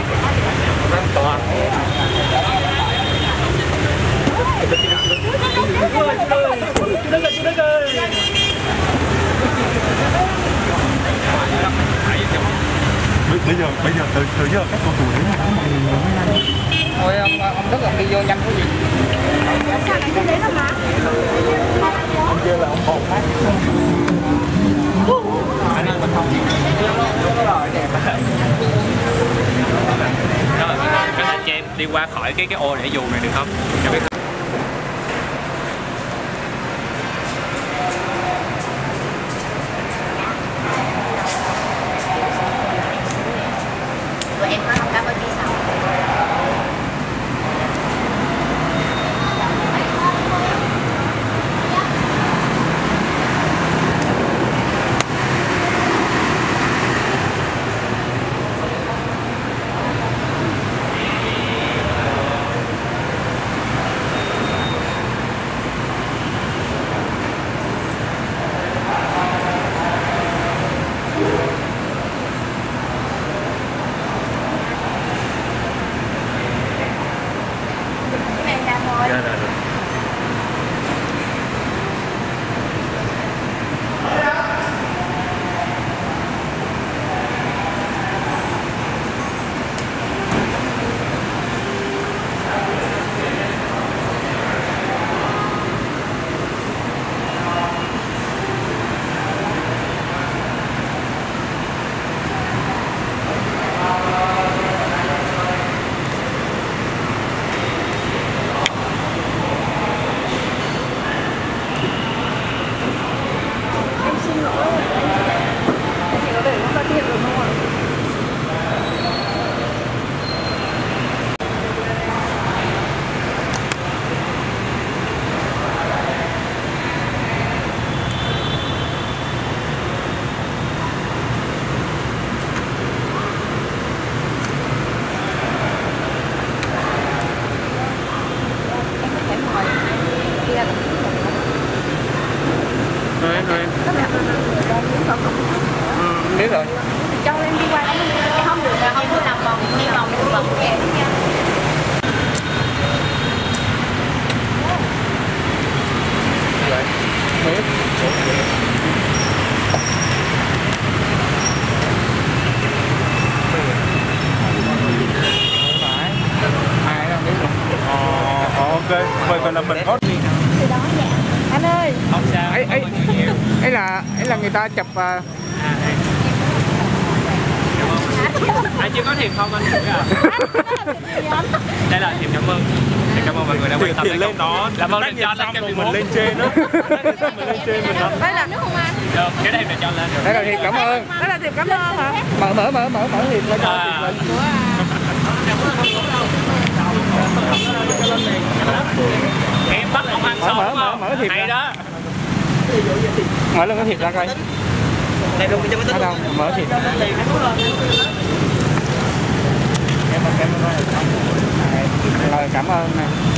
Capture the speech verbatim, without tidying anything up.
Toàn. Bây giờ bây giờ từ từ giờ các cầu thủ đến mà đánh mình mới nhanh. Thôi ông ông Đức ông đi vô nhanh quá gì. Sao lại cái đấy là má? Ông kia là ông Bột khác. Anh ơi mình không. Rồi đẹp. Rồi, có thể cho em đi qua khỏi cái cái ô để dù này được không? Cho biết. Tụi em có học cảm ơn đi sau. Dạ rồi. Rồi em rồi em. Ừ, biết rồi. Cho em đi qua đấy không được là không có làm vòng đi vòng đi vòng kẹt nha. Vậy. Biết. Phải. Ai đâu biết rồi. Ờ ok. Vậy vậy là mình có Từ đó dạ. Anh ơi. Không sao. ấy ấy ấy là ấy là người ta chụp uh... À, đây. Anh chưa có thiệp không anh Thủy à? Đây là thiệp cảm ơn. Thì cảm ơn mọi người đã quan tâm thì lên đó làm ơn tác lên nghiệp cho xong lên rồi mình lên trên đó. Mình lên trên mình Đây là nước không anh? được, cái này là cho lên được. đây là thiệp cảm ơn. Đây là thiệp cảm ơn hả? Mở mở mở mở mở thiệp lên cho À. thiệp lên. Em bắt ông ăn Mở, xong mở, đúng mở, không? mở thiệp Hay ra. đó. Mở lên cái thiệp ra coi. Đây luôn cho Ở đâu? Mở thiệp. Em em rồi cảm ơn nè.